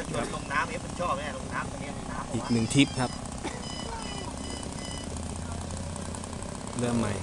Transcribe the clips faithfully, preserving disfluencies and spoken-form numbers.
ชวนลงน้ำเอฟมันชอบไหมลงน้ำตอนนี้ลงน้ำอีกหนึ่งทริปครับเริ่มใหม่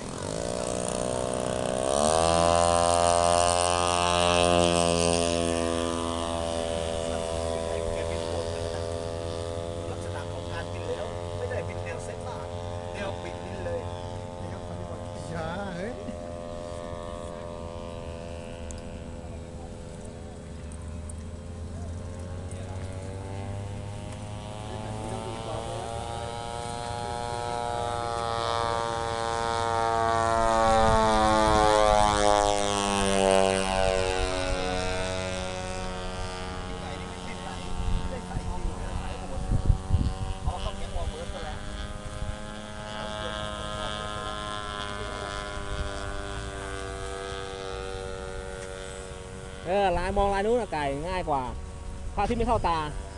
เออลายมองลายนู้นไก่ง่ายกว่าพระอาทิตย์ไม่เข้าตา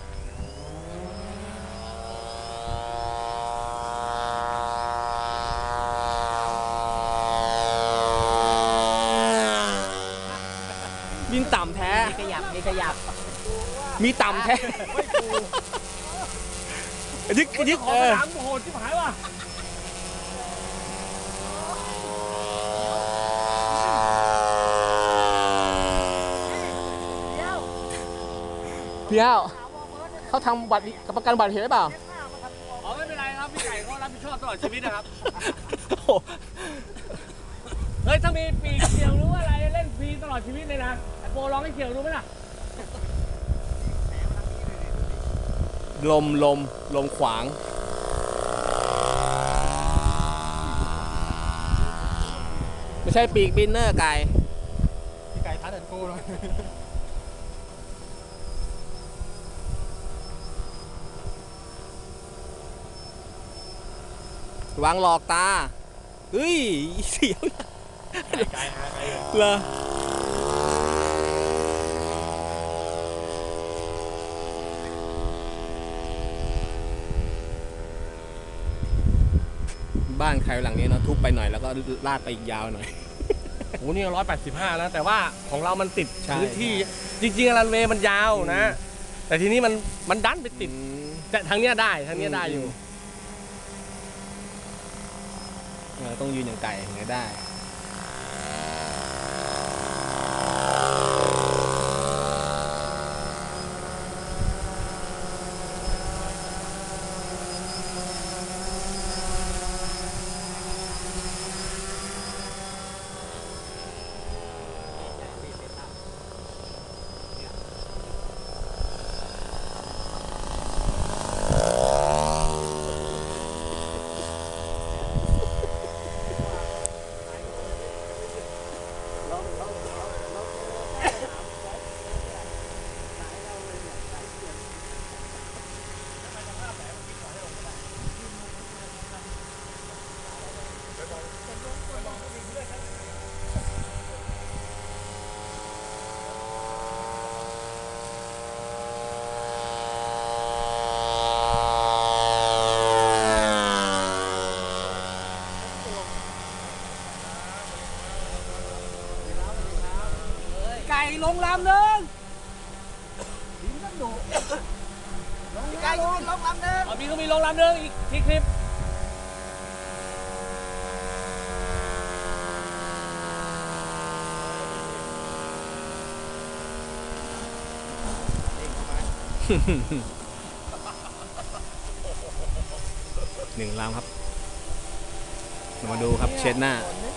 บินต่ำแท้มีขยับมีขยับมีต่ำแท้ยึกยึกเออโหดที่หายว่ะพี่เอ้าเขาทำบัตรกับประกันบัตรเหตุหรือเปล่าอ๋อไม่เป็นไรครับพี่ไก่เขารับผิดชอบตลอดชีวิตนะครับเฮ้ยถ้ามีปีกเขียวหรือว่าอะไรเล่นฟรีตลอดชีวิตเลยนะโปรลองให้เขียวดูไหมล่ะลมลมลมขวางไม่ใช่ปีกบินเนอร์ไก่พี่ไก่ทัดแอนโก้เลยวางหลอกตาเฮ้ยเสียวไกลๆนะไกลเหรอบ้านใครหลังนี้เนาะทุบไปหน่อยแล้วก็ลาดไปอีกยาวหน่อยโอ้นี่ร้อยแปดสิบห้าแล้วแต่ว่าของเรามันติดพื้นที่จริงๆรันเวย์มันยาวนะแต่ทีนี้มันมันดันไปติดแต่ทางเนี้ยได้ทางเนี้ยได้อยู่ต้องยืนอย่างไก่อย่างนี้ได้ลงลำหนึ่งบินก็ดุไก่ลงลำหนึ่งอ๋อบินก็มีลงลำหนึ่งอีกทีคลิปหนึ่งลำครับมาดูครับเช็ดหน้า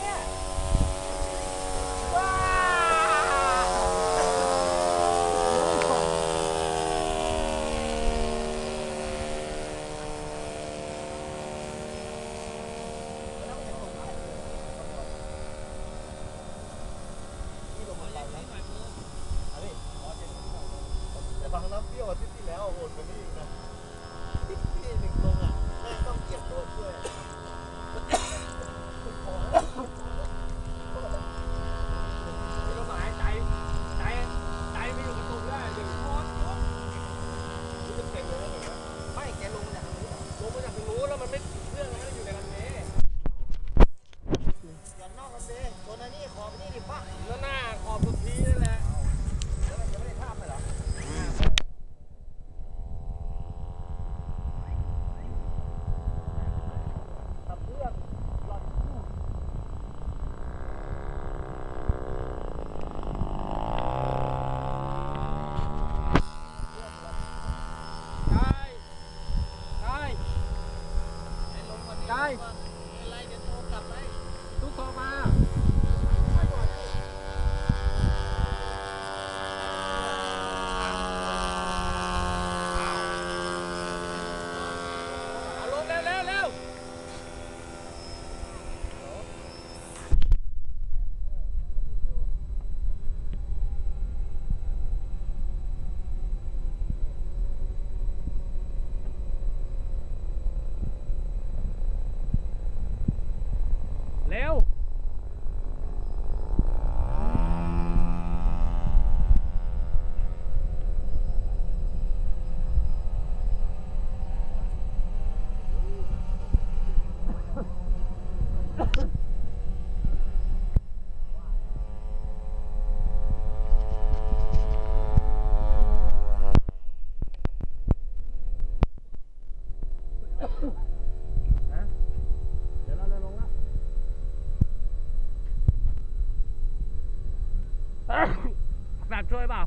น้ำเปรี้ยวอาทิตย์ที่แล้วโหดกว่านี้อีกนะที่หนึ่งตรงอ่ะแม่ต้องเก็บตัวช่วยก็หมายใจใจใจไม่อยู่กับตรงได้หนึ่งคนรู้สึกเก่งเลยนะแบบนี้ไม่แกลงมาจากตรงนู้นลงมาจากตรงนู้นแล้วมันไม่เครื่องมันไม่ได้อยู่ในรันเวย์อย่างนอกรันเวย์ตัวนั้นนี่ขอบนี่ดิป่ะแล้วหน้าขอบสุดทีนั่นแหละแล้วมันจะไม่ได้ภาพเลยเหรอช่วยเปล่า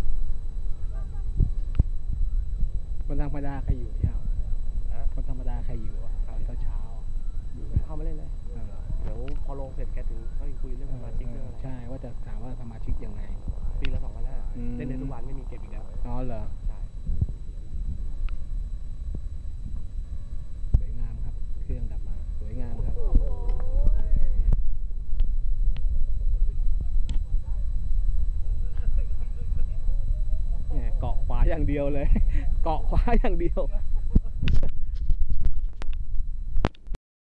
คนธรรมดาใครอยู่พี่เอาคนธรรมดาใครอยู่อ่ะตอนเช้าๆอยู่ไหมเข้ามาเล่นเลยเออเดี๋ยวพอลงเสร็จแกถึงก็คุยเรื่องสมาชิกเรื่องอะไรใช่ว่าจะถามว่าสมาชิกยังไงปีละสองพันห้าอืมเล่นในทุกวันไม่มีเก็บอีกแล้วอ๋อเหรอใช่สวยงามครับ เครื่องกลับมาสวยงามครับเนี่ยเกาะขวาอย่างเดียวเลย เกาะขวาอย่างเดียว